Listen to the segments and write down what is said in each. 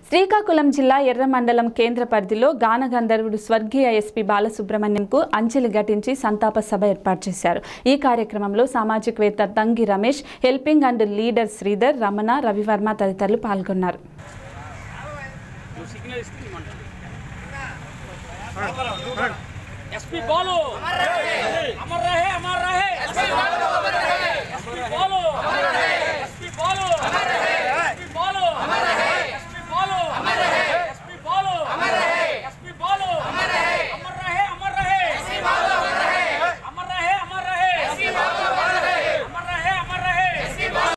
శ్రీకాకుళం జిల్లా ఎర్ర మండలం కేంద్ర పరిధిలో గాన గంధర్వుడు స్వర్గీయ ఎస్పీ బాలసుబ్రహ్మణ్యంకు అంజలి ఘటించి సంతాప సభ ఏర్పాటు చేశారు. ఈ కార్యక్రమంలో సామాజికవేత్త Thangi Ramesh, helping and leader Sridhar, Ramana, Ravivarma తదితరులు పాల్గొన్నారు. एसपी बोलो अमर रहे अमर रहे अमर रहे एसपी बोलो अमर रहे एसपी बोलो अमर रहे एसपी बोलो अमर रहे एसपी बोलो अमर रहे एसपी बोलो अमर रहे एसपी बोलो अमर रहे एसपी बोलो अमर रहे अमर रहे अमर रहे एसपी बोलो अमर रहे अमर रहे अमर रहे एसपी बोलो अमर रहे अमर रहे अमर रहे एसपी बोलो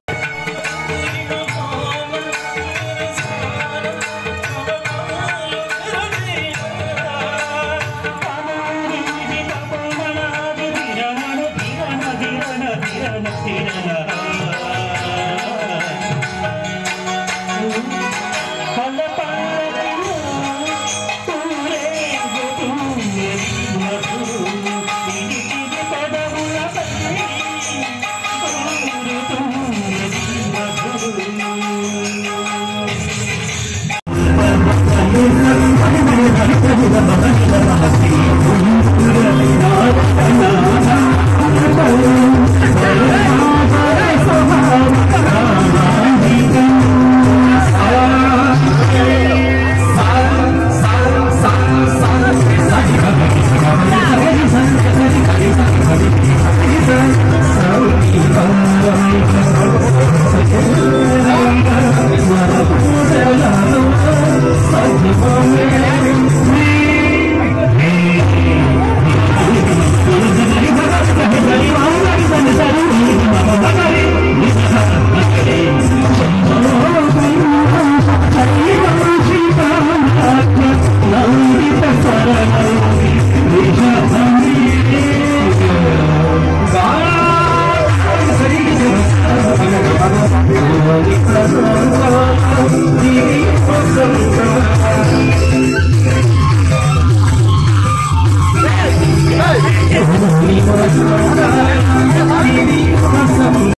Oh,